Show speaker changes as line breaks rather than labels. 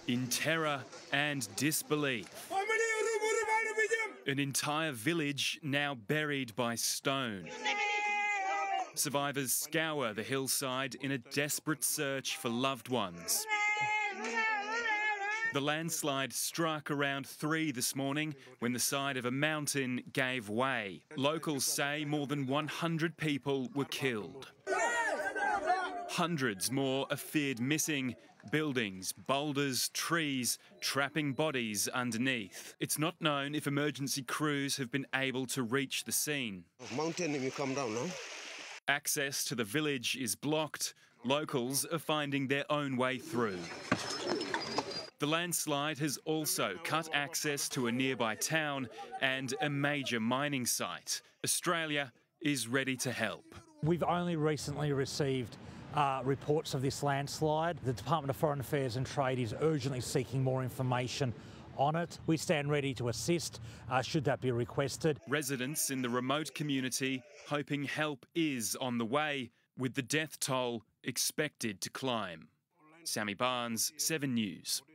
In terror and disbelief, an entire village now buried by stone. Survivors scour the hillside in a desperate search for loved ones. The landslide struck around 3 this morning when the side of a mountain gave way. Locals say more than 100 people were killed. Hundreds more are feared missing. Buildings, boulders, trees, trapping bodies underneath. It's not known if emergency crews have been able to reach the scene.
Mountain, you come down now.
Access to the village is blocked. Locals are finding their own way through. The landslide has also cut access to a nearby town and a major mining site. Australia is ready to help.
We've only recently received reports of this landslide. The Department of Foreign Affairs and Trade is urgently seeking more information on it. We stand ready to assist should that be requested.
Residents in the remote community hoping help is on the way, with the death toll expected to climb. Sammy Barnes, 7 News.